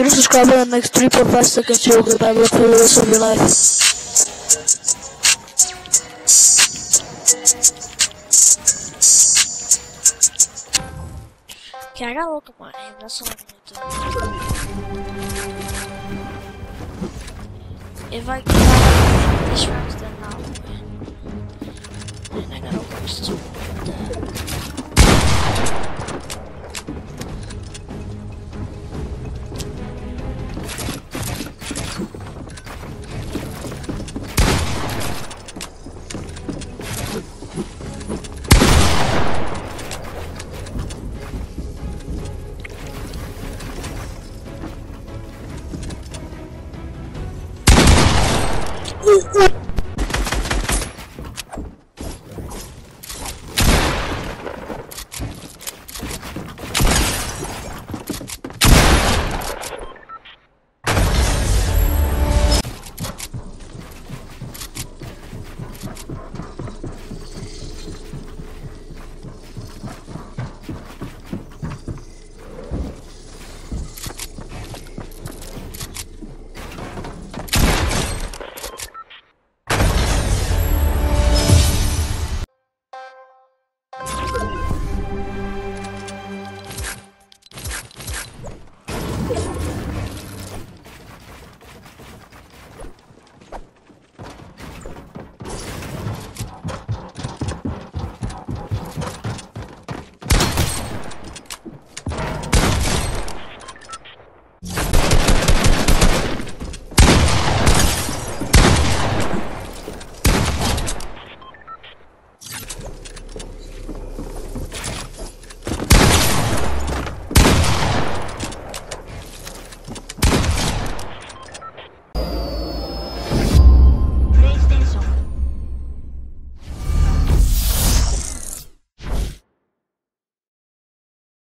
you don't subscribe in the next 3.5 seconds, you'll get bad luck for the rest of your life. Okay, I gotta look at my aim, that's all I'm gonna do. If I get this round, then I'll win. And I gotta watch this one with that.